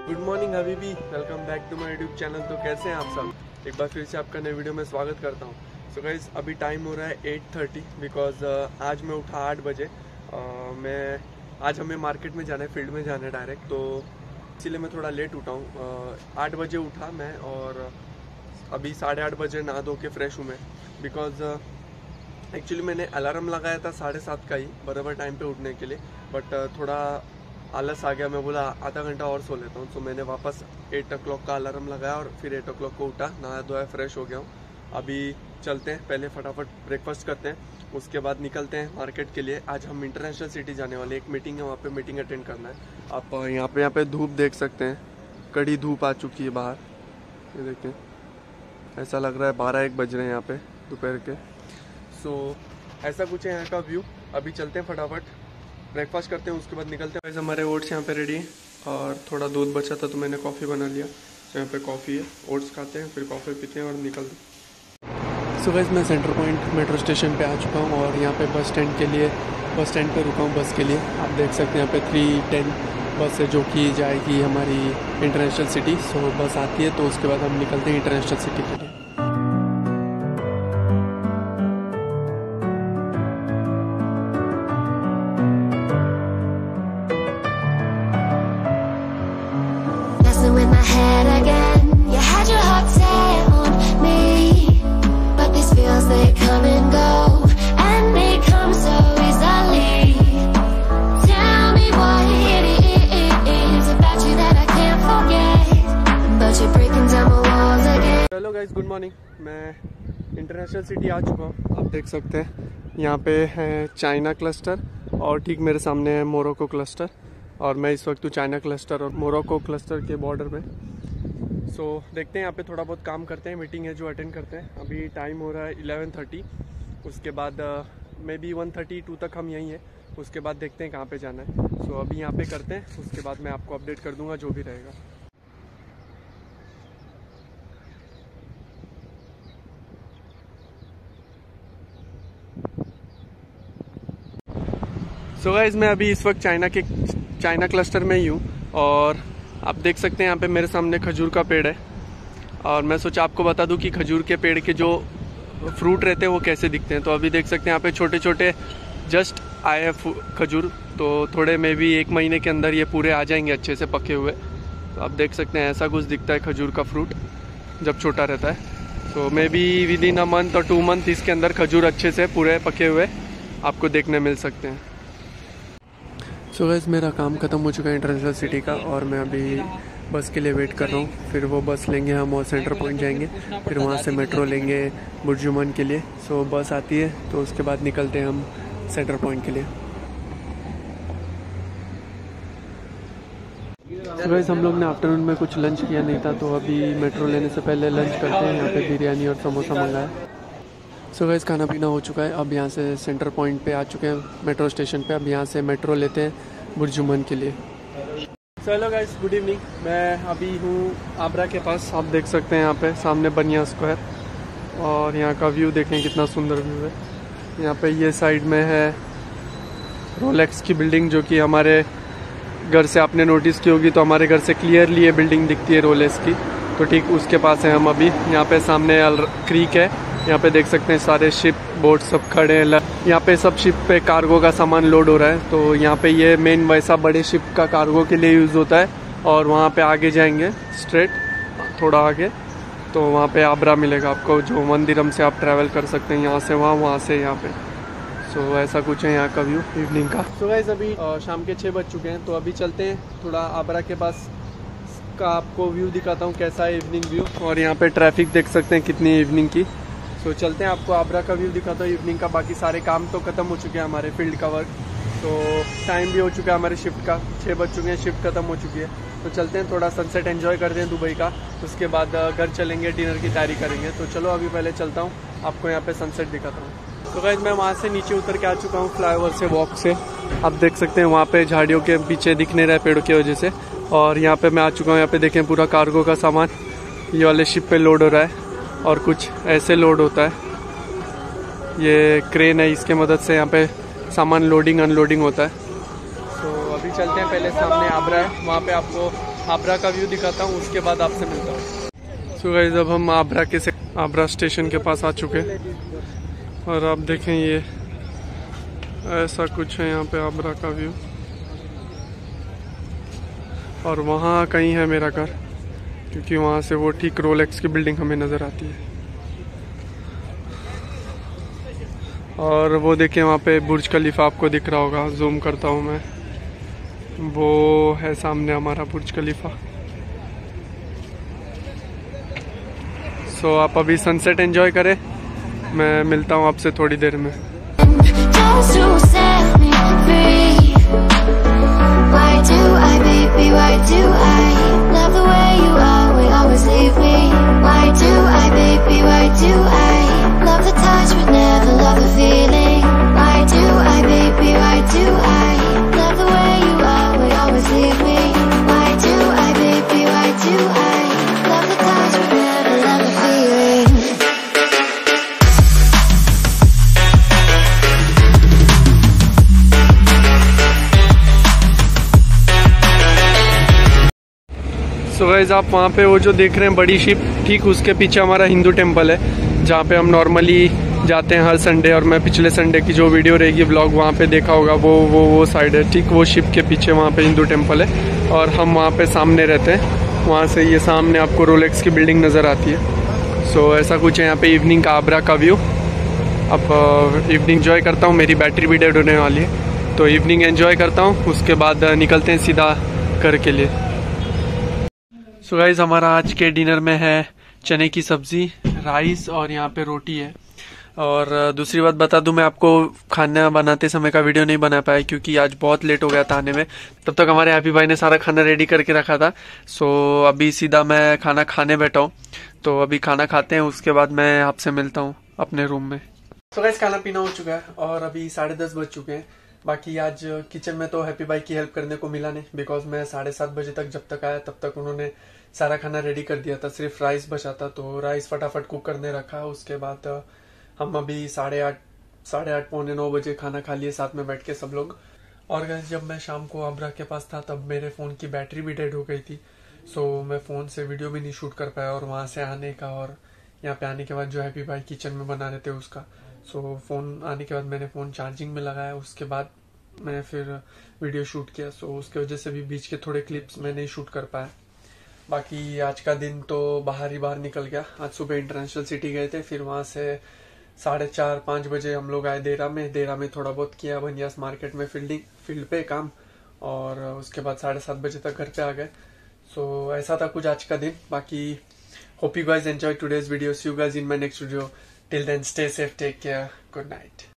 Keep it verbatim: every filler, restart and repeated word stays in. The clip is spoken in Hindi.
गुड मॉर्निंग हबीबी, welcome back to my YouTube channel. तो कैसे हैं आप सब? एक बार फिर से आपका नए वीडियो में स्वागत करता हूं। सो गाइस, अभी टाइम हो रहा है एट थर्टी बिकॉज आज मैं उठा आठ बजे। uh, मैं आज हमें मार्केट में जाना है, फील्ड में जाना है डायरेक्ट, तो इसीलिए मैं थोड़ा लेट उठा हूँ। आठ बजे उठा मैं और अभी साढ़े आठ बजे नहा धो के फ्रेश हूँ मैं। बिकॉज एक्चुअली मैंने अलार्म लगाया था साढ़े सात का ही, बराबर टाइम पे उठने के लिए, बट uh, थोड़ा आलस आ गया। मैं बोला आधा घंटा और सो लेता हूँ, तो मैंने वापस एट ओ क्लॉक का अलार्म लगाया और फिर एट ओ क्लॉक को उठा, नहाया धोया फ्रेश हो गया हूँ। अभी चलते हैं, पहले फटाफट ब्रेकफास्ट करते हैं, उसके बाद निकलते हैं मार्केट के लिए। आज हम इंटरनेशनल सिटी जाने वाले, एक मीटिंग है, वहाँ पे मीटिंग अटेंड करना है। आप यहाँ पे यहाँ पे धूप देख सकते हैं, कड़ी धूप आ चुकी है बाहर, ये देखें, ऐसा लग रहा है बारह एक बज रहे हैं यहाँ पे दोपहर के। सो ऐसा कुछ है यहाँ का व्यू। अभी चलते हैं फटाफट, ब्रेकफास्ट करते हैं, उसके बाद निकलते हैं। वैसे हमारे ओट्स यहाँ पे रेडी है और थोड़ा दूध बचा था तो मैंने कॉफ़ी बना लिया। तो यहाँ पे कॉफ़ी है, ओट्स खाते हैं, फिर कॉफ़ी पीते हैं और निकलते हैं। सो गाइस, मैं सेंटर पॉइंट मेट्रो स्टेशन पे आ चुका हूँ और यहाँ पे बस स्टैंड के लिए बस स्टैंड पे रुका हूँ बस के लिए। आप देख सकते हैं यहाँ पे थ्री टेन बस है जो कि जाएगी हमारी इंटरनेशनल सिटी। सो बस आती है तो उसके बाद हम निकलते हैं इंटरनेशनल सिटी के लिए। In my head again, you had your heart set on me, but these feels they come and go, and they come so easily. Tell me what it is about you that I can't forget, but you're breaking down my walls again. Hello guys, good morning. मैं इंटरनेशनल सिटी आ चुका हूँ। आप देख सकते हैं यहाँ पे है चाइना क्लस्टर और ठीक मेरे सामने है मोरक्को क्लस्टर, और मैं इस वक्त चाइना क्लस्टर और मोरक्को क्लस्टर के बॉर्डर में। सो so, देखते हैं यहाँ पे थोड़ा बहुत काम करते हैं, मीटिंग है जो अटेंड करते हैं। अभी टाइम हो रहा है इलेवन थर्टी, उसके बाद maybe one thirty two तक हम यहीं हैं, उसके बाद देखते हैं कहाँ पे जाना है। सो so, अभी यहाँ पे करते हैं, उसके बाद मैं आपको अपडेट कर दूँगा जो भी रहेगा। सो so गाइस, मैं अभी इस वक्त चाइना के चाइना क्लस्टर में ही हूँ और आप देख सकते हैं यहाँ पे मेरे सामने खजूर का पेड़ है। और मैं सोचा आपको बता दूँ कि खजूर के पेड़ के जो फ्रूट रहते हैं वो कैसे दिखते हैं। तो अभी देख सकते हैं यहाँ पे छोटे छोटे जस्ट आए हैं खजूर, तो थोड़े में भी एक महीने के अंदर ये पूरे आ जाएंगे अच्छे से पके हुए। तो आप देख सकते हैं ऐसा कुछ दिखता है खजूर का फ्रूट जब छोटा रहता है। तो maybe within a month और टू मंथ इसके अंदर खजूर अच्छे से पूरे पके हुए आपको देखने मिल सकते हैं। सो गाइस, मेरा काम ख़त्म हो चुका है इंटरनेशनल सिटी का और मैं अभी बस के लिए वेट कर रहा हूँ। फिर वो बस लेंगे हम और सेंटर पॉइंट जाएंगे, फिर वहाँ से मेट्रो लेंगे बुर्जुमान के लिए। सो बस आती है तो उसके बाद निकलते हैं हम सेंटर पॉइंट के लिए। सो गाइस, हम लोग ने आफ्टरनून में कुछ लंच किया नहीं था, तो अभी मेट्रो लेने से पहले लंच करते हैं। यहाँ पे बिरयानी और समोसा मंगाया। सो गाइस, खाना पीना हो चुका है, अब यहाँ से सेंटर पॉइंट पे आ चुके हैं मेट्रो स्टेशन पे। अब यहाँ से मेट्रो लेते हैं बुर्जुमान के लिए। So hello guys, good evening. मैं अभी हूँ आबरा के पास, आप देख सकते हैं यहाँ पे सामने बनिया स्क्वायर, और यहाँ का व्यू देखें कितना सुंदर व्यू है। यहाँ पे ये साइड में है रोलेक्स की बिल्डिंग, जो कि हमारे घर से आपने नोटिस की होगी, तो हमारे घर से क्लियरली ये बिल्डिंग दिखती है रोलेक्स की। तो ठीक उसके पास है हम अभी। यहाँ पे सामने क्रीक है, यहाँ पे देख सकते हैं सारे शिप बोट सब खड़े हैं। यहाँ पे सब शिप पे कार्गो का सामान लोड हो रहा है। तो यहाँ पे ये मेन वैसा बड़े शिप का कार्गो के लिए यूज़ होता है। और वहाँ पे आगे जाएंगे स्ट्रेट थोड़ा आगे, तो वहाँ पे आबरा मिलेगा आपको, जो मंदिरम से आप ट्रैवल कर सकते हैं यहाँ से वहाँ, वहाँ से यहाँ पे। सो so, ऐसा कुछ है यहाँ का व्यू इवनिंग का। सो गाइस, अभी शाम के छः बज चुके हैं, तो अभी चलते हैं थोड़ा आबरा के पास का आपको व्यू दिखाता हूँ कैसा है इवनिंग व्यू। और यहाँ पे ट्रैफिक देख सकते हैं कितनी इवनिंग की। सो so, चलते हैं, आपको आबरा का व्यू दिखाता हूँ इवनिंग का। बाकी सारे काम तो खत्म हो चुके हैं हमारे फील्ड का वर्क, तो टाइम भी हो चुका है हमारे शिफ्ट का, छः बज चुके हैं, शिफ्ट खत्म हो चुकी है। तो चलते हैं थोड़ा सनसेट एंजॉय करते हैं दुबई का, उसके बाद घर चलेंगे, डिनर की तैयारी करेंगे। तो चलो अभी पहले चलता हूँ, आपको यहाँ पे सनसेट दिखाता हूँ। तो गाइस, मैं वहाँ से नीचे उतर के आ चुका हूँ फ्लाईओवर से, वॉक से। आप देख सकते हैं वहाँ पे झाड़ियों के पीछे दिख नहीं रहा है पेड़ों की वजह से। और यहाँ पे मैं आ चुका हूँ, यहाँ पे देखें पूरा कार्गो का सामान ये वाले शिप पे लोड हो रहा है, और कुछ ऐसे लोड होता है। ये क्रेन है, इसके मदद से यहाँ पे सामान लोडिंग अनलोडिंग होता है। तो अभी चलते हैं, पहले सामने आबरा है, वहाँ पे आपको आबरा का व्यू दिखाता हूँ, उसके बाद आपसे मिलता हूँ। सो गाइस अब हम आबरा के से आबरा स्टेशन के पास आ चुके हैं और आप देखें ये ऐसा कुछ है यहाँ पे आबरा का व्यू। और वहाँ कहीं है मेरा घर, क्योंकि वहाँ से वो ठीक रोलेक्स की बिल्डिंग हमें नज़र आती है। और वो देखिए वहाँ पे बुर्ज खलीफा आपको दिख रहा होगा, जूम करता हूँ मैं, वो है सामने हमारा बुर्ज खलीफा। सो आप अभी सनसेट एंजॉय करें, मैं मिलता हूँ आपसे थोड़ी देर में। Just to set me free. Why do I, baby, why do I love the way you always, always leave me? Why do I, baby, why do I love the touch but never love the feeling? Why do I, baby, why do I love the way you always, always leave me? Why do I, baby, why do I love the touch but never love the feeling? So guys आप वहाँ पे वो जो देख रहे हैं बड़ी शिप, ठीक उसके पीछे हमारा हिंदू टेम्पल है, जहाँ पे हम नॉर्मली जाते हैं हर संडे। और मैं पिछले संडे की जो वीडियो रहेगी व्लॉग वहाँ पे देखा होगा, वो वो वो साइड है, ठीक वो शिप के पीछे वहाँ पे हिंदू टेम्पल है। और हम वहाँ पे सामने रहते हैं, वहाँ से ये सामने आपको रोलेक्स की बिल्डिंग नज़र आती है। सो ऐसा कुछ है यहाँ पे इवनिंग का आबरा का व्यू। अब इवनिंग एंजॉय करता हूँ, मेरी बैटरी भी डेड होने वाली है, तो इवनिंग एंजॉय करता हूँ, उसके बाद निकलते हैं सीधा घर के लिए। सो गाइस हमारा आज के डिनर में है चने की सब्जी, राइस और यहाँ पे रोटी है। और दूसरी बात बता दूं, मैं आपको खाना बनाते समय का वीडियो नहीं बना पाया क्योंकि आज बहुत लेट हो गया था आने में। तब तक हमारे हैप्पी भाई ने सारा खाना रेडी करके रखा था। सो अभी सीधा मैं खाना खाने बैठा हूँ, तो अभी खाना खाते हैं, उसके बाद मैं आपसे मिलता हूँ अपने रूम में। तो गाइस खाना पीना हो चुका है और अभी साढ़े दस बज चुके हैं। बाकी आज किचन में तो हैप्पी भाई की हेल्प करने को मिला नहीं, बिकॉज मैं साढ़े सात बजे तक जब तक आया तब तक उन्होंने सारा खाना रेडी कर दिया था, सिर्फ राइस बचा था, तो राइस फटाफट कुक करने रखा। उसके बाद हम अभी साढ़े आठ साढ़े आठ पौने नौ बजे खाना खा लिए साथ में बैठ के सब लोग। और गाइस जब मैं शाम को आबरा के पास था तब मेरे फ़ोन की बैटरी भी डेड हो गई थी, सो मैं फ़ोन से वीडियो भी नहीं शूट कर पाया। और वहाँ से आने का और यहाँ पे आने के बाद जो हैप्पी भाई किचन में बना रहे थे उसका, सो फ़ोन आने के बाद मैंने फ़ोन चार्जिंग में लगाया, उसके बाद मैं फिर वीडियो शूट किया। सो उसके वजह से भी बीच के थोड़े क्लिप्स मैं नहीं शूट कर पाया। बाकी आज का दिन तो बाहर ही बाहर निकल गया। आज सुबह इंटरनेशनल सिटी गए थे, फिर वहाँ से साढ़े चार पाँच बजे हम लोग आए देरा में। देरा में थोड़ा बहुत किया बनियास मार्केट में फील्डिंग फील्ड पे काम, और उसके बाद साढ़े सात बजे तक घर पे आ गए। सो ऐसा था कुछ आज का दिन। बाकी hope you guys enjoy today's video. See you guys in my next video. Till then stay safe, take care, good night.